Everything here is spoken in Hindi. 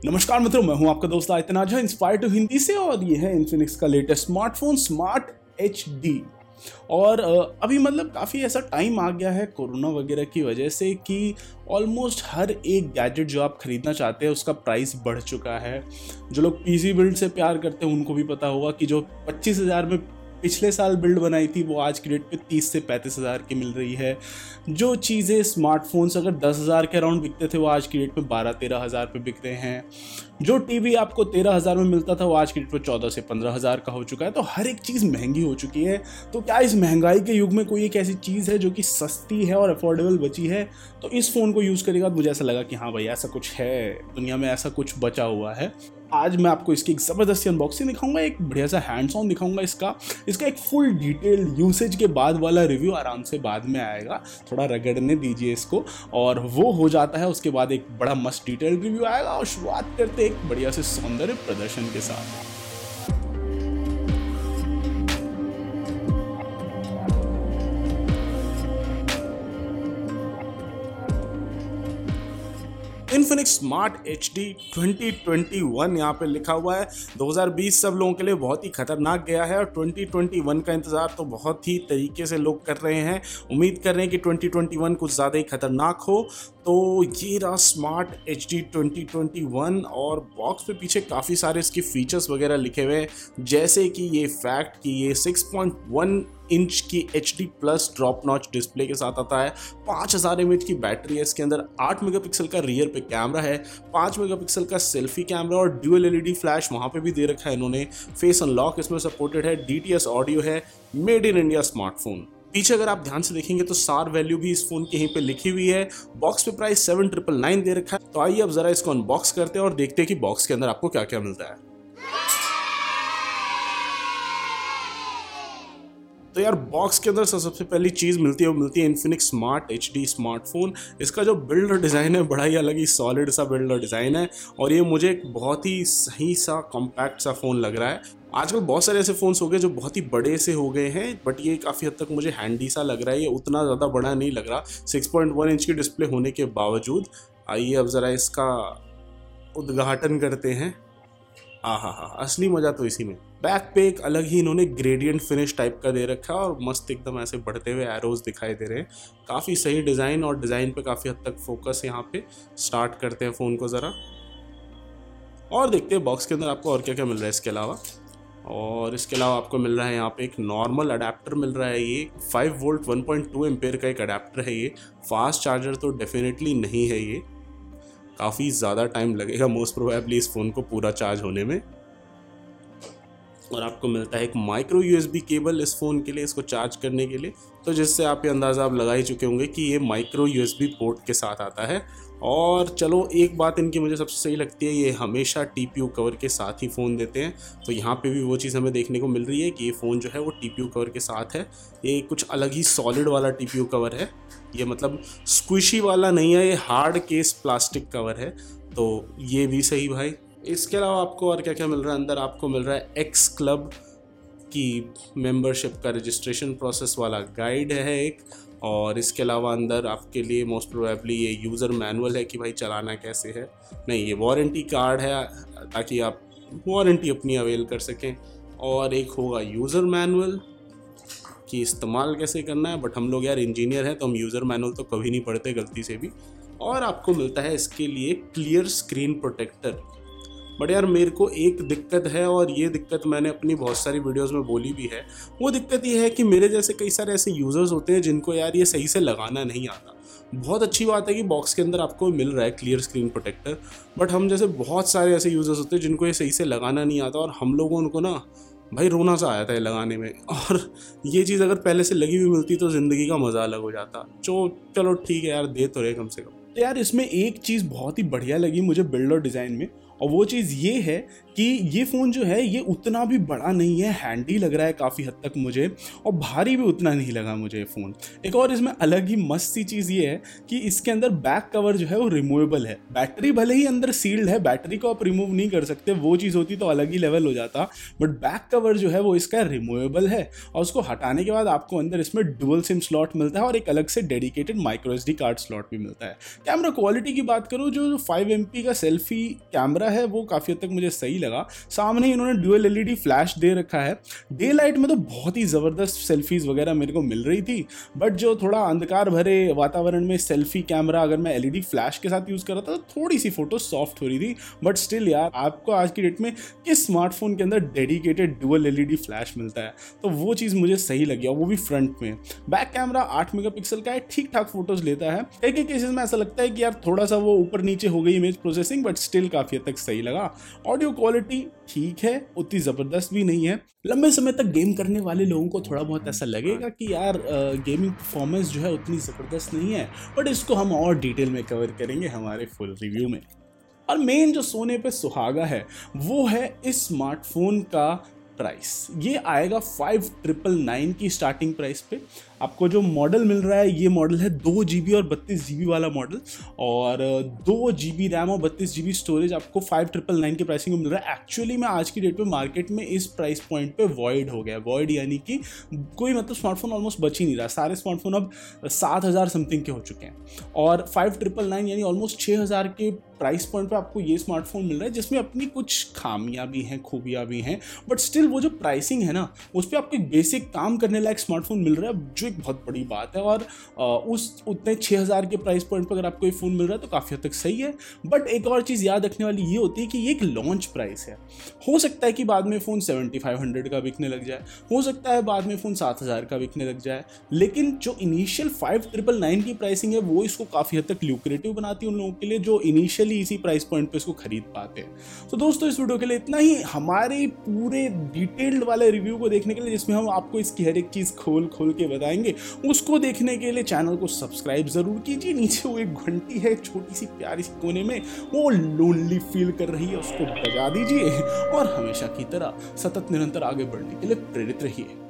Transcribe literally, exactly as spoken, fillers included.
नमस्कार मित्रों, मैं हूं आपका दोस्त आयतन आजा इंस्पायर टू हिंदी से और ये है इन्फिनिक्स का latest smartphone smart H D. और अ, अभी मतलब काफ़ी ऐसा टाइम आ गया है कोरोना वगैरह की वजह से कि ऑलमोस्ट हर एक गैजेट जो आप खरीदना चाहते हैं उसका प्राइस बढ़ चुका है। जो लोग पीसी बिल्ड से प्यार करते हैं उनको भी पता होगा कि जो पच्चीस हज़ार में पिछले साल बिल्ड बनाई थी वो आज की डेट पे तीस से पैंतीस हज़ार की मिल रही है। जो चीज़ें स्मार्टफोन्स अगर दस हज़ार के अराउंड बिकते थे वो आज की डेट पे बारह तेरह हज़ार पे बिक रहे हैं। जो टीवी आपको तेरह हज़ार में मिलता था वो आज की डेट पे चौदह से पंद्रह हज़ार का हो चुका है। तो हर एक चीज़ महंगी हो चुकी है। तो क्या इस महंगाई के युग में कोई एक ऐसी चीज़ है जो कि सस्ती है और अफोर्डेबल बची है? तो इस फ़ोन को यूज़ करेगा तो मुझे ऐसा लगा कि हाँ भाई, ऐसा कुछ है दुनिया में, ऐसा कुछ बचा हुआ है। आज मैं आपको इसकी एक ज़बरदस्त अनबॉक्सिंग दिखाऊंगा, एक बढ़िया सा हैंड्स ऑन दिखाऊंगा इसका इसका एक फुल डिटेल यूसेज के बाद वाला रिव्यू आराम से बाद में आएगा। थोड़ा रगड़ने दीजिए इसको और वो हो जाता है, उसके बाद एक बड़ा मस्त डिटेल रिव्यू आएगा। और शुरुआत करते एक बढ़िया से सौंदर्य प्रदर्शन के साथ। Infinix smart H D twenty twenty one यहाँ पे लिखा हुआ है। दो हज़ार बीस सब लोगों के लिए बहुत ही खतरनाक गया है और ट्वेंटी ट्वेंटी वन का इंतजार तो बहुत ही तरीके से लोग कर रहे हैं। उम्मीद कर रहे हैं कि ट्वेंटी ट्वेंटी वन कुछ ज़्यादा ही खतरनाक हो। तो ये रहा smart H D twenty twenty one और बॉक्स पे पीछे काफ़ी सारे इसके फीचर्स वगैरह लिखे हुए हैं, जैसे कि ये फैक्ट कि ये सिक्स पॉइंट वन इंच की H D plus drop notch display के साथ आता है। पाँच हज़ार एम एच की बैटरी है इसके अंदर, आठ मेगापिक्सल का रियर पे कैमरा है, पाँच मेगापिक्सल का सेल्फी कैमरा और ड्यूअल एलईडी फ्लैश वहाँ पे भी दे रखा है इन्होंने। फेस अनलॉक इसमें सपोर्टेड है, डी टी एस ऑडियो है, मेड इन इंडिया स्मार्टफोन। पीछे अगर आप ध्यान से देखेंगे तो सार वैल्यू भी इस फोन के यहीं पे लिखी हुई है। बॉक्स पे प्राइस सेवन ट्रिपल नाइन दे रखा है। तो आइए अब जरा इसको अनबॉक्स करते हैं और देखते हैं कि बॉक्स के अंदर आपको क्या क्या मिलता है। तो यार बॉक्स के अंदर सबसे पहली चीज़ मिलती है वो मिलती है Infinix smart H D smartphone. इसका जो बिल्ड और डिज़ाइन है बड़ा ही अलग ही सॉलिड सा बिल्ड और डिज़ाइन है और ये मुझे एक बहुत ही सही सा कॉम्पैक्ट सा फ़ोन लग रहा है। आजकल बहुत सारे ऐसे फ़ोन्स हो गए जो बहुत ही बड़े से हो गए हैं, बट ये काफ़ी हद तक मुझे हैंडी सा लग रहा है। ये उतना ज़्यादा बड़ा नहीं लग रहा सिक्स पॉइंट वन इंच की डिस्प्ले होने के बावजूद। आइए अब ज़रा इसका उद्घाटन करते हैं। हाँ हाँ हाँ असली मज़ा तो इसी में। बैक पे एक अलग ही इन्होंने ग्रेडियंट फिनिश टाइप का दे रखा है और मस्त एकदम ऐसे बढ़ते हुए एरोज दिखाई दे रहे हैं। काफ़ी सही डिज़ाइन और डिज़ाइन पे काफ़ी हद तक फोकस यहाँ पे। स्टार्ट करते हैं फ़ोन को ज़रा और देखते हैं बॉक्स के अंदर आपको और क्या क्या मिल रहा है इसके अलावा। और इसके अलावा आपको मिल रहा है यहाँ पे एक नॉर्मल अडेप्टर मिल रहा है। ये five volt one point two ampere का एक अडेप्टर है। ये फास्ट चार्जर तो डेफिनेटली नहीं है, ये काफ़ी ज़्यादा टाइम लगेगा मोस्ट प्रोबेबली इस फ़ोन को पूरा चार्ज होने में। और आपको मिलता है एक माइक्रो यूएसबी केबल इस फ़ोन के लिए, इसको चार्ज करने के लिए। तो जिससे आप ये अंदाज़ा आप लगा ही चुके होंगे कि ये माइक्रो यूएसबी पोर्ट के साथ आता है। और चलो एक बात इनकी मुझे सबसे सही लगती है, ये हमेशा टीपीयू कवर के साथ ही फ़ोन देते हैं। तो यहाँ पे भी वो चीज़ हमें देखने को मिल रही है कि ये फ़ोन जो है वो टीपीयू कवर के साथ है। ये कुछ अलग ही सॉलिड वाला टीपीयू कवर है, ये मतलब स्क्विशी वाला नहीं है, ये हार्ड केस प्लास्टिक कवर है। तो ये भी सही भाई। इसके अलावा आपको और क्या क्या मिल रहा है अंदर? आपको मिल रहा है एक्स क्लब की मेंबरशिप का रजिस्ट्रेशन प्रोसेस वाला गाइड है एक। और इसके अलावा अंदर आपके लिए मोस्ट प्रोबेबली ये यूज़र मैनुअल है कि भाई चलाना कैसे है। नहीं, ये वारंटी कार्ड है ताकि आप वारंटी अपनी अवेल कर सकें। और एक होगा यूज़र मैनुअल कि इस्तेमाल कैसे करना है, बट हम लोग यार इंजीनियर हैं तो हम यूज़र मैनुअल तो कभी नहीं पढ़ते गलती से भी। और आपको मिलता है इसके लिए क्लियर स्क्रीन प्रोटेक्टर। बट यार मेरे को एक दिक्कत है और ये दिक्कत मैंने अपनी बहुत सारी वीडियोस में बोली भी है। वो दिक्कत ये है कि मेरे जैसे कई सारे ऐसे यूज़र्स होते हैं जिनको यार ये सही से लगाना नहीं आता। बहुत अच्छी बात है कि बॉक्स के अंदर आपको मिल रहा है क्लियर स्क्रीन प्रोटेक्टर, बट हम जैसे बहुत सारे ऐसे यूज़र्स होते हैं जिनको ये सही से लगाना नहीं आता और हम लोगों उनको ना भाई रोना सा आया था ये लगाने में। और ये चीज़ अगर पहले से लगी हुई मिलती तो ज़िंदगी का मज़ा अलग हो जाता। जो चलो ठीक है यार, दे तो रहे कम से कम। तो यार इसमें एक चीज़ बहुत ही बढ़िया लगी मुझे बिल्ड और डिज़ाइन में, और वो चीज़ ये है कि ये फ़ोन जो है ये उतना भी बड़ा नहीं है, हैंडी लग रहा है काफ़ी हद तक मुझे, और भारी भी उतना नहीं लगा मुझे ये फ़ोन। एक और इसमें अलग ही मस्त सी चीज़ ये है कि इसके अंदर बैक कवर जो है वो रिमूवेबल है। बैटरी भले ही अंदर सील्ड है, बैटरी को आप रिमूव नहीं कर सकते, वो चीज़ होती तो अलग ही लेवल हो जाता, बट बैक कवर जो है वो इसका रिमूवेबल है। और उसको हटाने के बाद आपको अंदर इसमें डुअल सिम स्लॉट मिलता है और एक अलग से dedicated micro S D card slot भी मिलता है। कैमरा क्वालिटी की बात करूँ, जो फाइव एम पी का सेल्फी कैमरा है वो काफ़ी हद तक मुझे सही लगा। सामने ही इन्होंने ड्यूअल एलईडी फ्लैश दे रखा है। डे लाइट में तो बहुत ही ज़बरदस्त सेल्फीज़ वगैरह मेरे को मिल रही थी, बट जो थोड़ा अंधकार भरे वातावरण में सेल्फी कैमरा अगर मैं एलईडी फ्लैश के साथ यूज़ कर रहा था तो थोड़ी सी फोटो सॉफ्ट हो रही थी। बट स्टिल यार, आपको आज की डेट में किस स्मार्टफोन के अंदर डेडिकेटेड ड्यूअल एलईडी फ्लैश मिलता है, तो वो चीज़ मुझे सही लगी, वो भी फ्रंट में। बैक कैमरा आठ मेगापिक्सल का है, ठीक ठाक फोटोज लेता है। कई कई केसेस में ऐसा लगता है कि यार थोड़ा सा वो ऊपर नीचे हो गई इमेज प्रोसेसिंग, बट स्टिल काफ़ी हद तक सही लगा। ऑडियो क्वालिटी ठीक है, उतनी ज़बरदस्त भी नहीं है। लंबे समय तक गेम करने वाले लोगों को थोड़ा बहुत ऐसा लगेगा कि यार गेमिंग परफॉर्मेंस जो है उतनी ज़बरदस्त नहीं है, बट इसको हम और डिटेल में कवर करेंगे हमारे फुल रिव्यू में। और मेन जो सोने पे सुहागा है वो है इस स्मार्टफोन का प्राइस। ये आएगा फाइव ट्रिपल नाइन की स्टार्टिंग प्राइस पे। आपको जो मॉडल मिल रहा है, ये मॉडल है दो जी बी और बत्तीस जी बी वाला मॉडल, और दो जी बी रैम और बत्तीस जी बी स्टोरेज आपको फाइव ट्रिपल नाइन की प्राइसिंग में मिल रहा है। एक्चुअली में आज की डेट में मार्केट में इस प्राइस पॉइंट पे वॉइड हो गया। वॉइड यानी कि कोई मतलब स्मार्टफोन ऑलमोस्ट बच ही नहीं रहा। सारे स्मार्टफोन अब सात हज़ार समथिंग के हो चुके हैं, और फाइव ट्रिपल नाइन यानी ऑलमोस्ट छः हज़ार के प्राइस पॉइंट पे आपको ये स्मार्टफोन मिल रहा है, जिसमें अपनी कुछ खामियां भी हैं, खूबियां भी हैं, बट स्टिल वो जो प्राइसिंग है ना, उस पर आपको एक बेसिक काम करने लायक स्मार्टफोन मिल रहा है, जो एक बहुत बड़ी बात है। और उस उतने छः हज़ार के प्राइस पॉइंट पर अगर आपको ये फ़ोन मिल रहा है तो काफ़ी हद तक सही है। बट एक और चीज़ याद रखने वाली ये होती है कि ये एक लॉन्च प्राइस है। हो सकता है कि बाद में फ़ोन सेवेंटी फाइव हंड्रेड का बिकने लग जाए, हो सकता है बाद में फ़ोन सात हज़ार का बिकने लग जाए, लेकिन जो इनिशियल फाइव ट्रिपल नाइन की प्राइसिंग है वो इसको काफ़ी हद तक ल्यूक्रेटिव बनाती है उन लोगों के लिए जो इनिशियली इसी प्राइस पॉइंट पे इसको खरीद पाते हैं। तो दोस्तों, इस वीडियो के लिए इतना ही। हमारे पूरे डिटेल्ड वाले रिव्यू को देखने के लिए, जिसमें हम आपको इसकी हर एक चीज़ खोल खोल के बताएंगे, उसको देखने के लिए चैनल को सब्सक्राइब जरूर कीजिए। नीचे वो एक घंटी है छोटी सी प्यारी सी कोने में, वो लोनली फील कर रही है, उसको बजा दीजिए और हमेशा की तरह सतत निरंतर आगे बढ़ने के लिए प्रेरित रहिए।